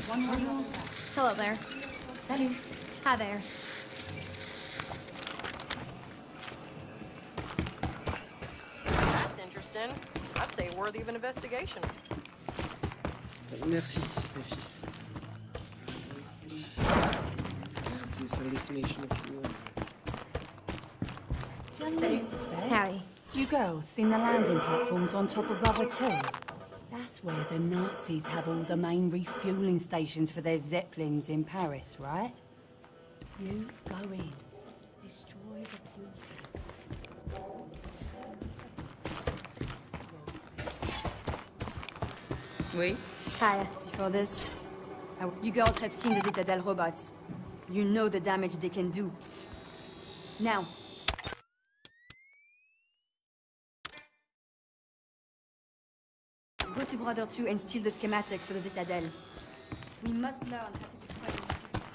Hello there. Salut. Hi there. That's interesting. I'd say worthy of an investigation. Merci, les filles. It's a hallucination if you want. Salut, Suspect. Howdy. You girls seen the landing platforms on top of Brother 2? That's where the Nazis have all the main refueling stations for their Zeppelins in Paris, right? You go in, destroy the fuel tanks. Oui? Hiya. Before this, you girls have seen the Citadel robots. You know the damage they can do. Now, go to Brother 2 and steal the schematics for the Citadel. We must learn how to destroy them.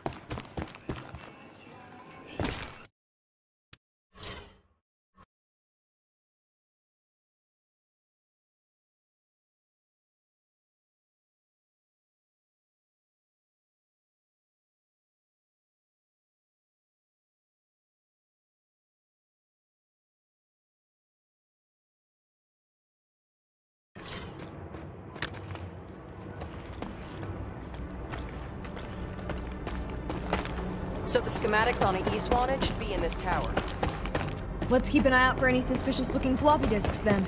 So the schematics on the East Wanted should be in this tower. Let's keep an eye out for any suspicious-looking floppy disks, then.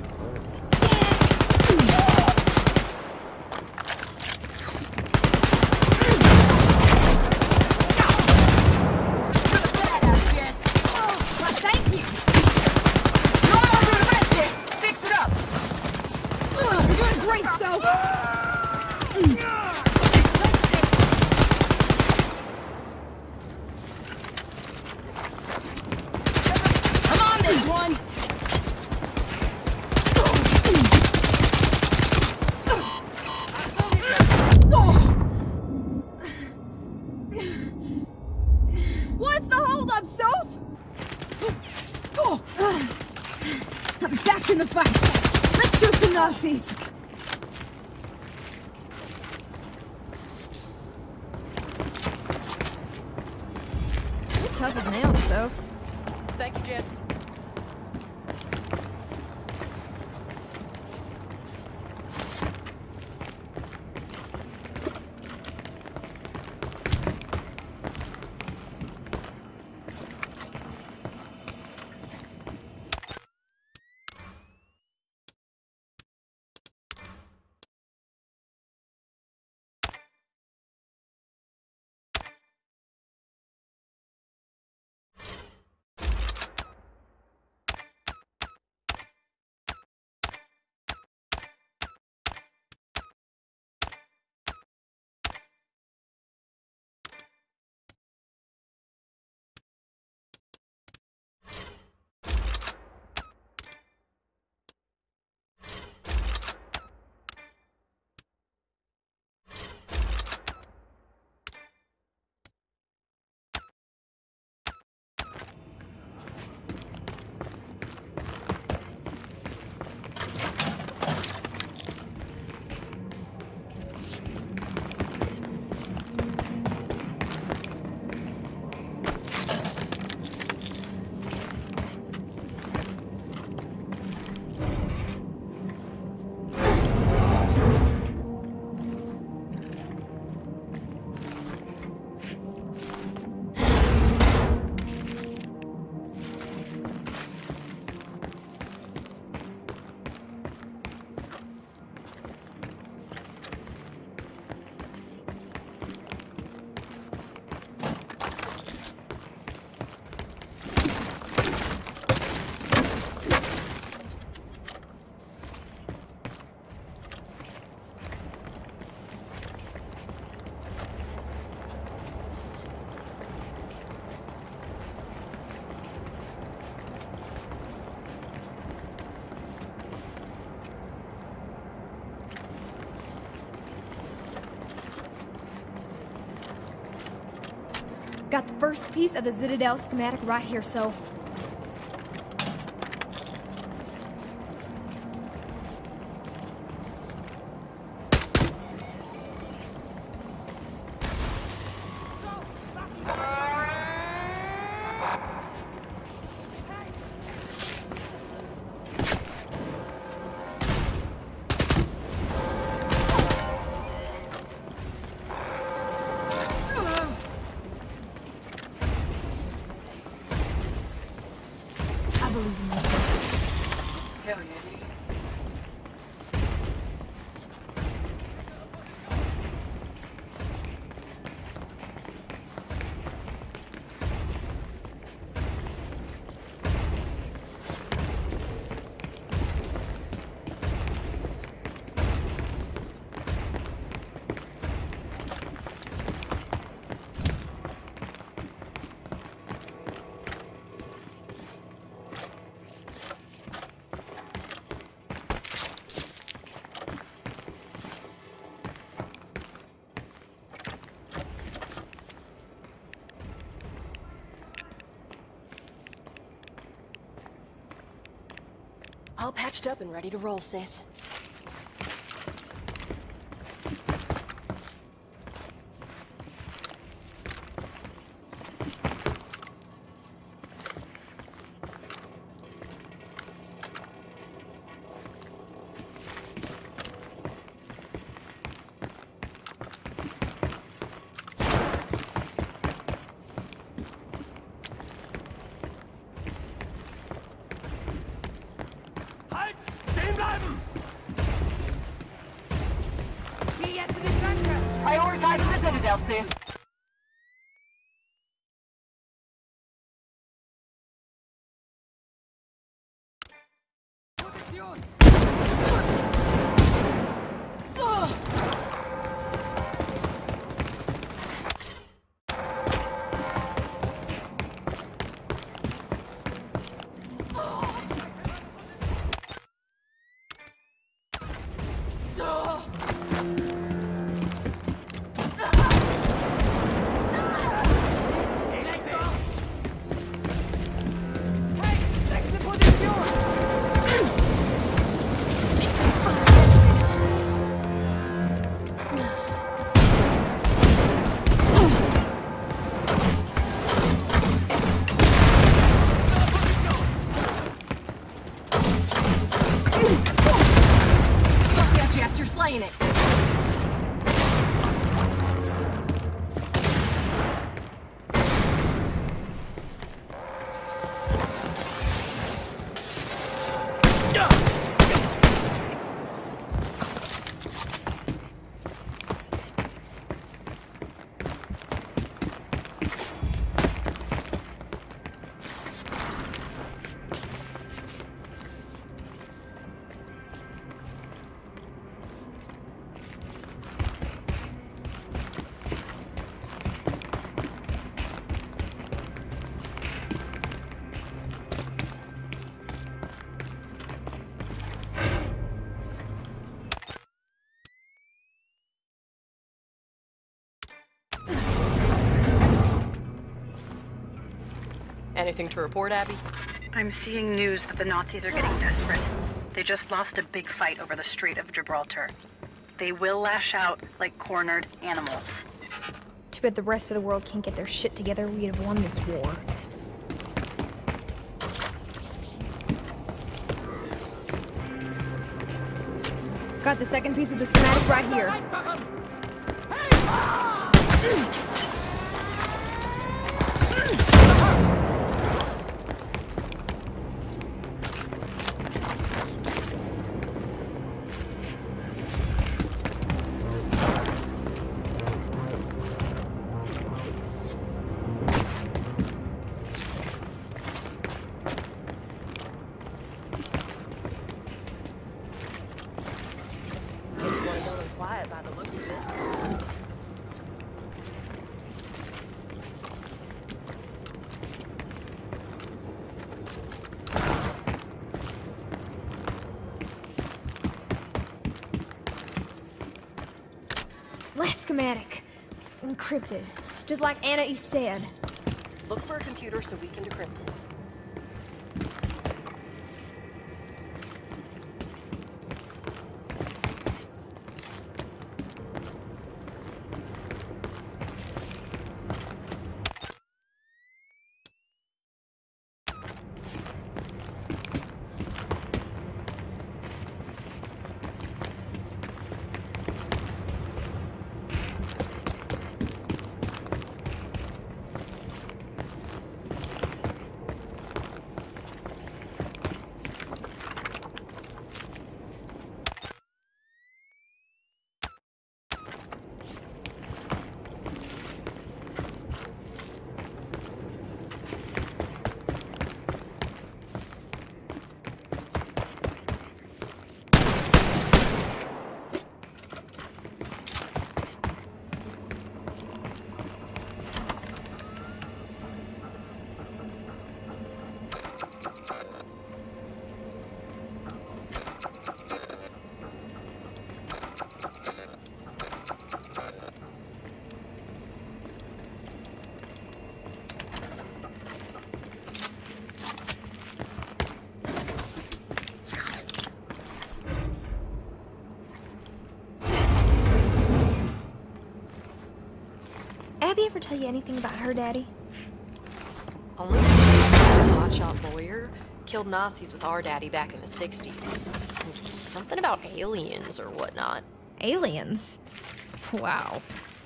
Thank you! Fix it up! You're doing great, Soph! One. What's the holdup, Soph? I'm back in the fight. Let's shoot some Nazis. You're tough as nails, Soph. Thank you, Jess. Got the first piece of the Citadel schematic right here, Soph. Hell yeah, dude. All patched up and ready to roll, sis. Prioritize the Citadel, sis. You're slaying it. Anything to report, Abby? I'm seeing news that the Nazis are getting desperate. They just lost a big fight over the Strait of Gibraltar. They will lash out like cornered animals. Too bad the rest of the world can't get their shit together. We'd have won this war. Got the second piece of the schematic right here. By the looks of it. Last schematic. Encrypted. Just like Anna said. Look for a computer so we can decrypt it. Abby ever tell you anything about her daddy? Only because the hotshot lawyer killed Nazis with our daddy back in the 60s. Something about aliens or whatnot. Aliens? Wow.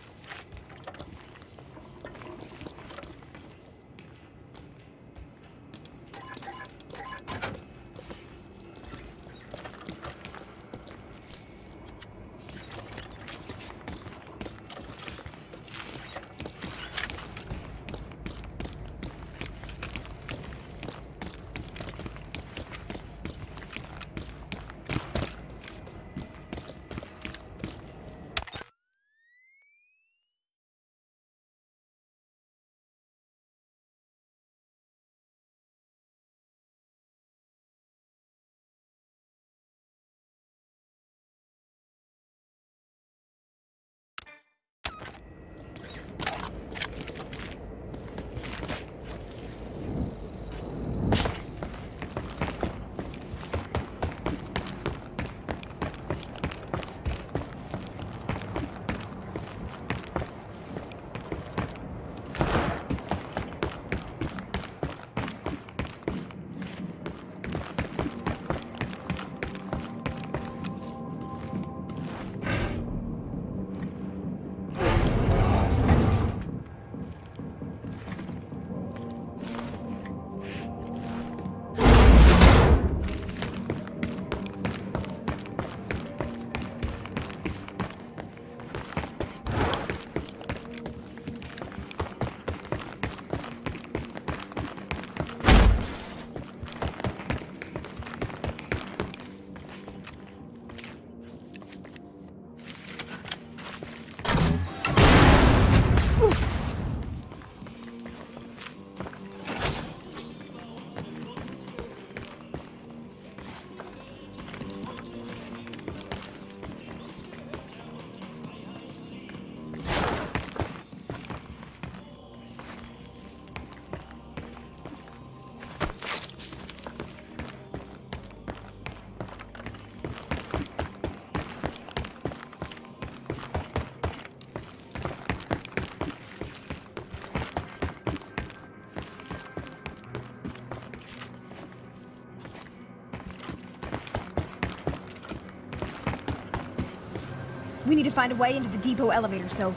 We need to find a way into the depot elevator, Soph.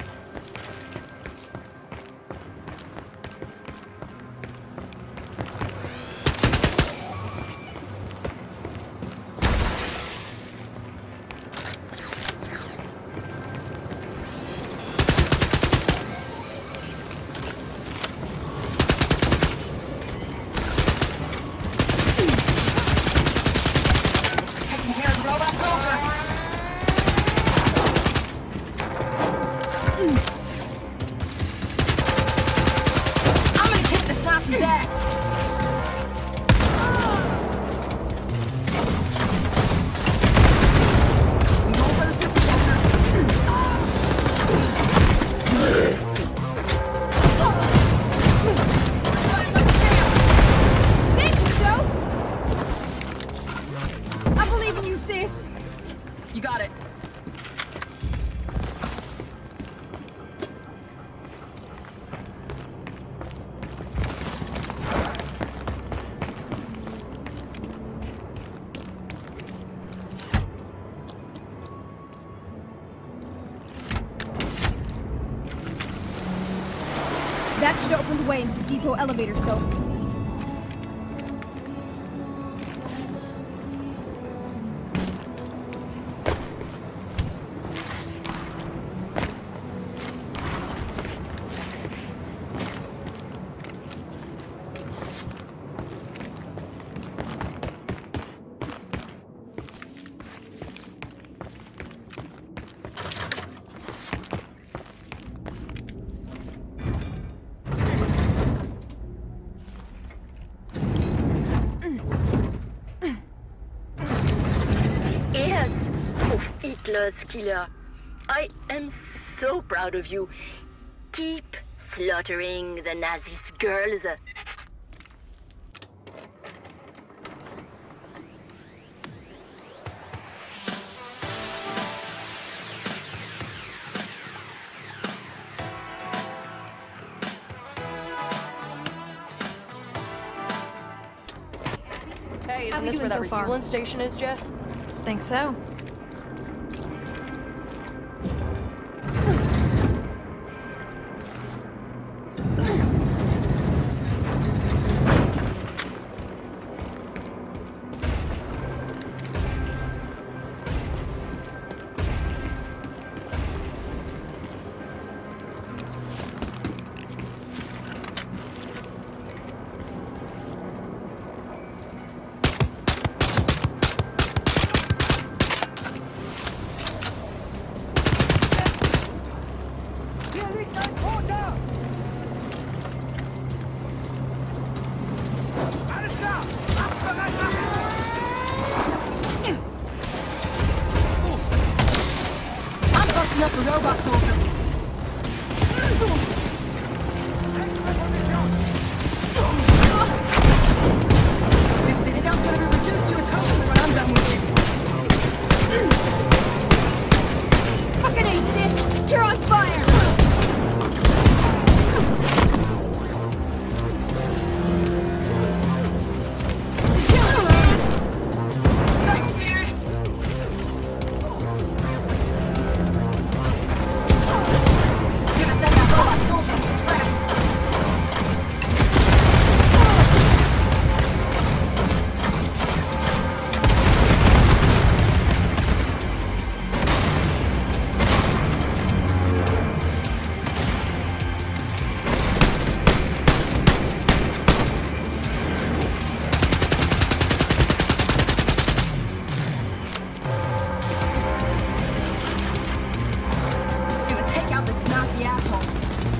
You got it. That should open the way into the depot elevator, Soph. Hitler's killer. I am so proud of you. Keep slaughtering the Nazis' girls. Isn't we this where doing that so far? refueling station is, Jess? Think so. I'm busting up the robot soldier. This citadel's gonna be reduced to a total when I'm done with you. Fucking A, sis! You're on fire! Thanks, dude! Gonna send that robot soldier to the trap! Gonna take out this Nazi asshole.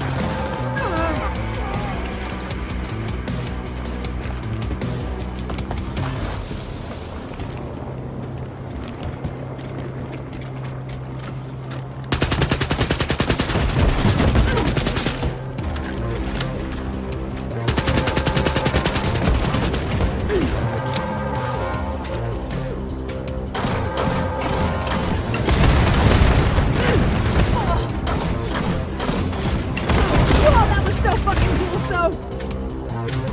Whoa, that was so fucking cool, so...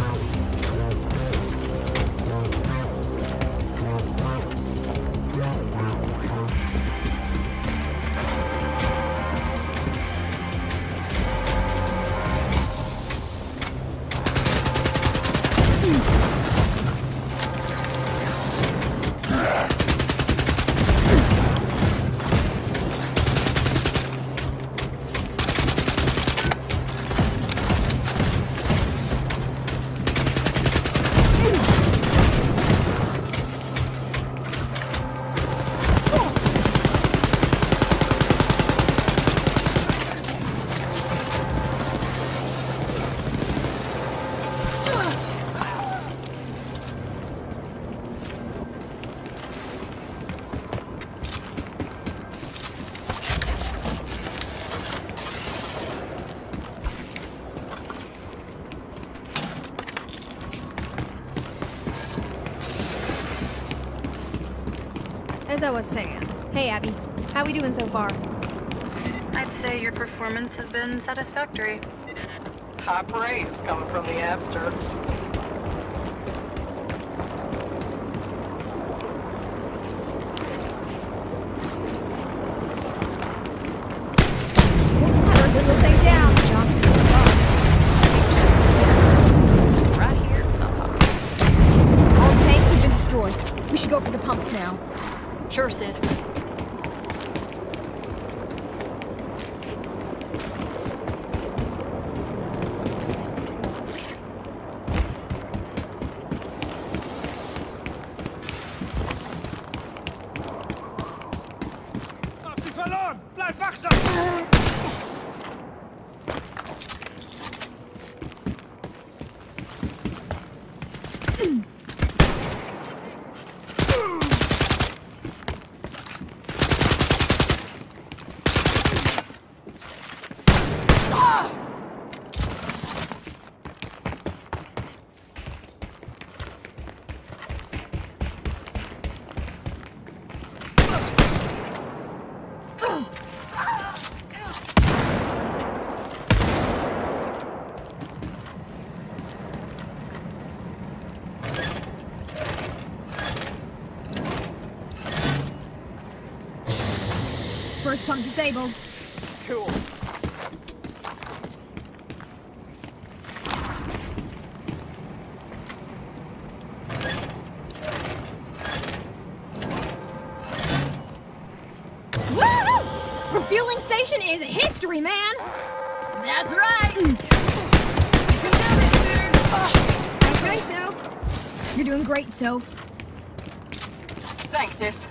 As I was saying. Hey, Abby. How we doing so far? I'd say your performance has been satisfactory. High praise coming from the Abster. Whoops, that little thing down, John. Right here, in my pocket. All tanks have been destroyed. We should go for the pumps now. Sure, sis. Mach sie verloren! Bleib wachsam! Pump disabled. Cool. Woo! Refueling station is history, man! That's right! Okay, Soph. You're doing great, Soph. Thanks, sis.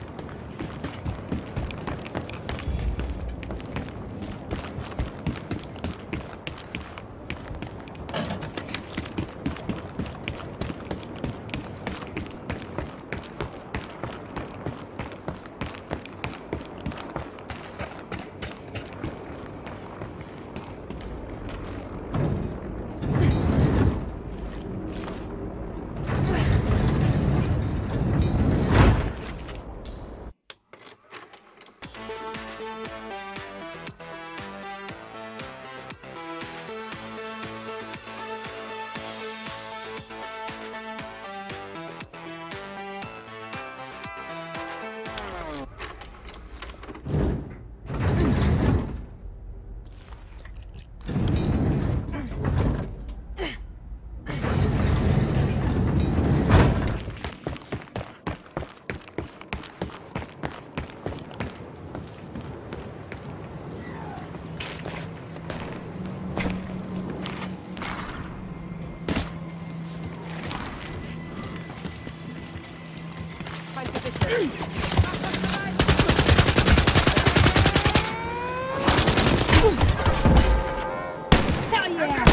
Hell yeah!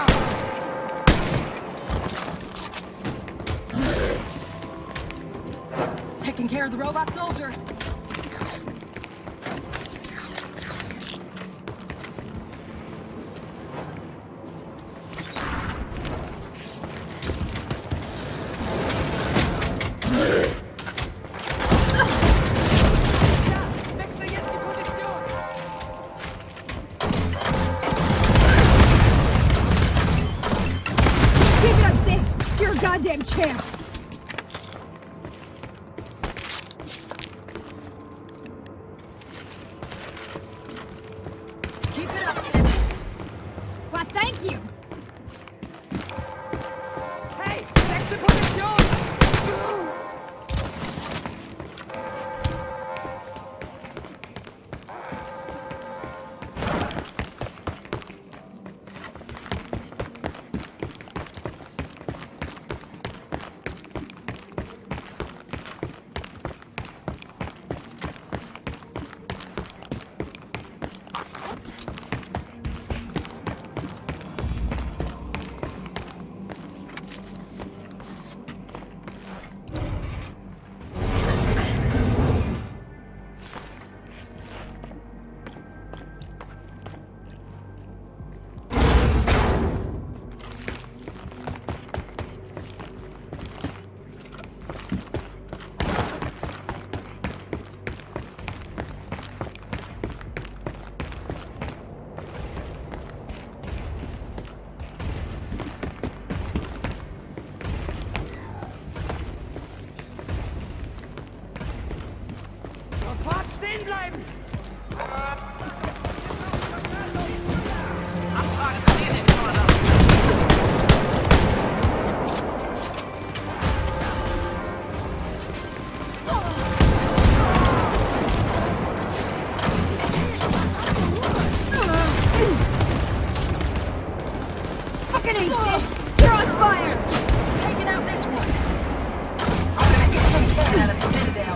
Taking care of the robot soldier. Keep it up, sis! You're a goddamn champ! Keep it up, sis. Why, thank you! Hey, nächste Position! Sofort stehen bleiben! Fucking A, sis! You're on fire! Taking out this one. I'm gonna get some can out of the Citadel.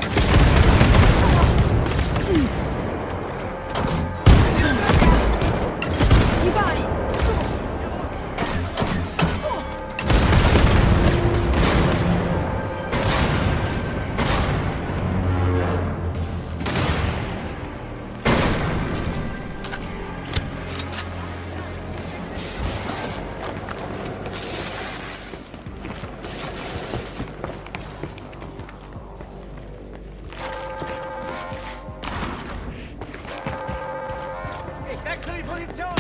You got it! Ich wechsle die Position!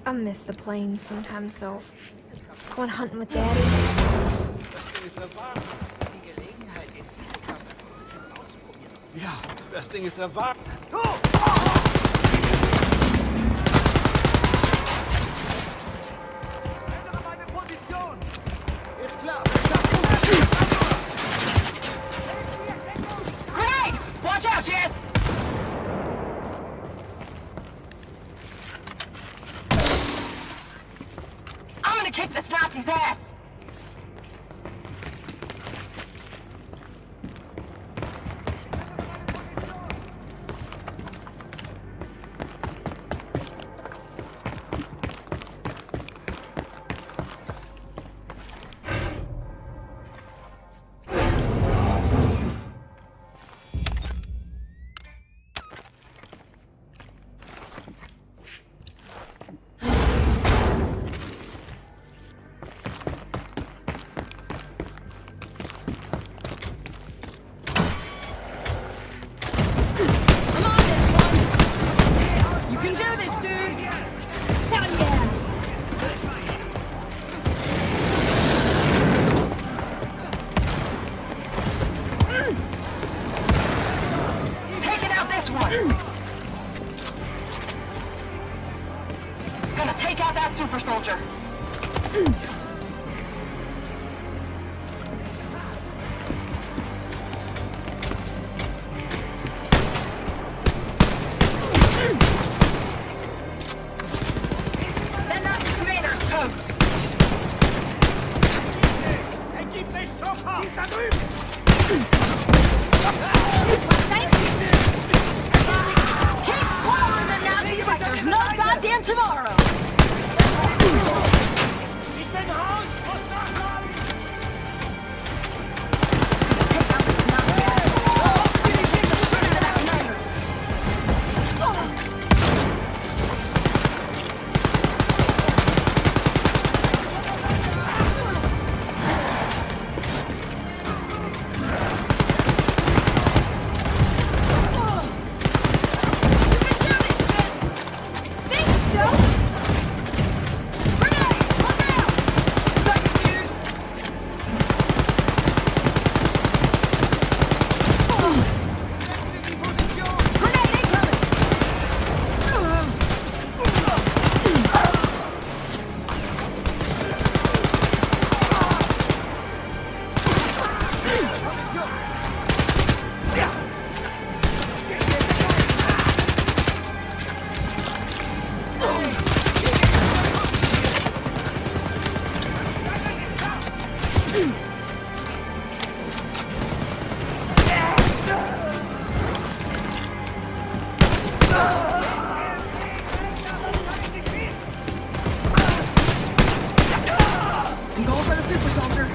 I miss the plains sometimes, so going hunting with Daddy. Ja, das Ding ist erwartet. Ändere meine Position! Ist klar, Grenade! Watch out, Jess! I'm gonna kick this Nazi's ass! Gonna take out that super soldier. The Nazi commander's post. Ergibt sich sofort! Die ist da drüben! Keep slaughtering the Nazis like there's no goddamn tomorrow. Ich bin raus! Muss nachladen! Take out this Nazi. Finish him the shit out of that commander. I'm going for the super soldier.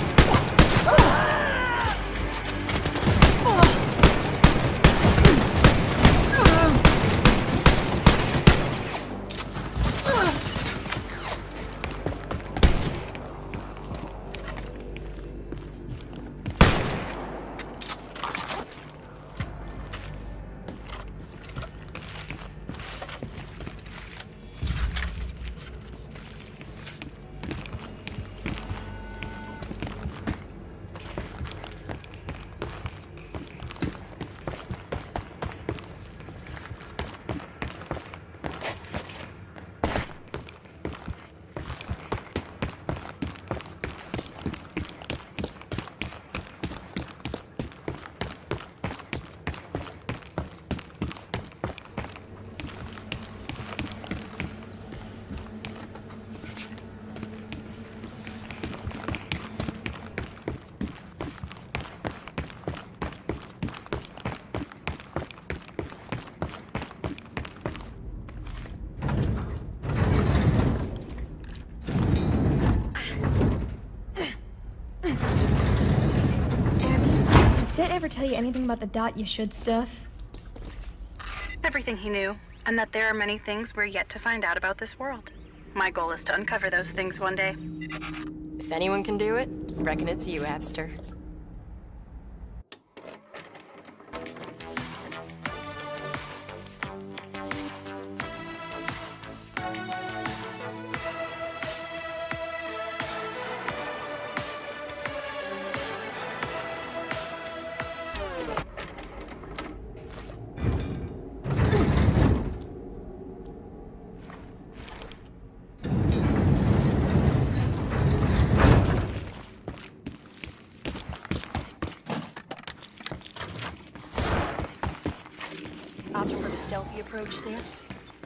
Did Ted ever tell you anything about the Dot You Should stuff? Everything he knew, and that there are many things we're yet to find out about this world. My goal is to uncover those things one day. If anyone can do it, reckon it's you, Abster. opting for the stealthy approach, sis?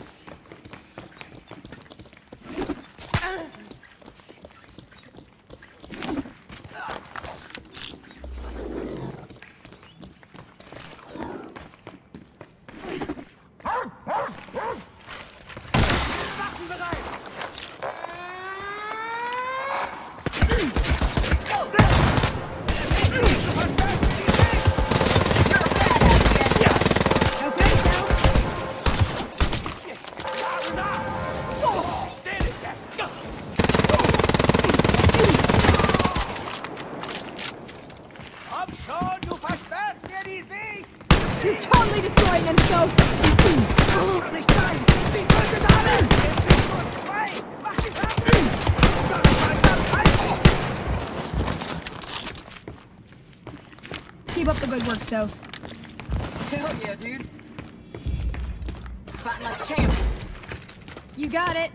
You're totally destroying them, so... Keep up the good work, so. Hell yeah, dude. Fighting like a champ. You got it.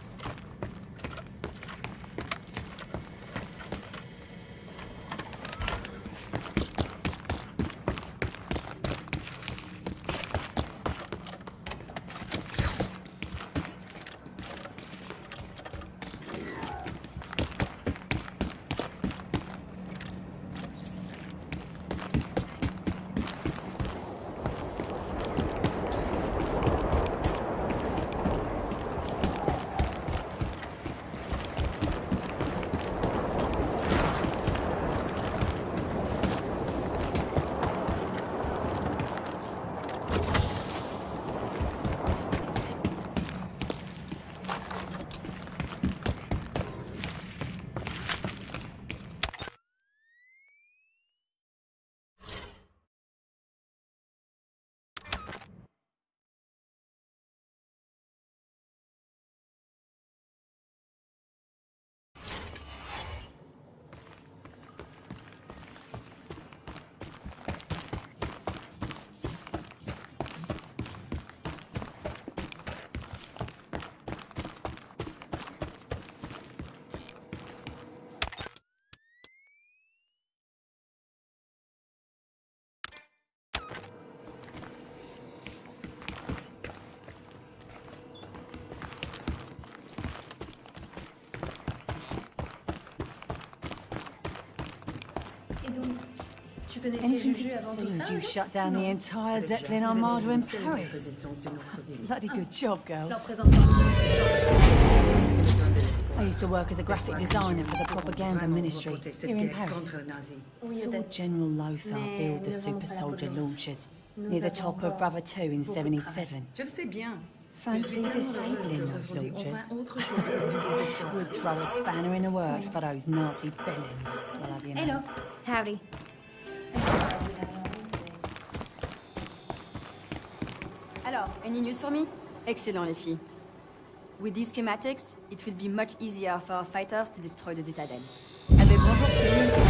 Anything to seems you shut down the entire Zeppelin Armada in Paris. Bloody good job, girls. I used to work as a graphic designer for the propaganda ministry here in Paris. Saw General Lothar build the super soldier launchers near the top of Bravo 2 in 77. Fancy disabling those launchers? Would throw a spanner in the works for those Nazi bellends. I'll have you know. Hello. Howdy. Alors, any news for me? Excellent, les filles. With these schematics, it will be much easier for our fighters to destroy the Citadel. Allez, bonjour tout le monde.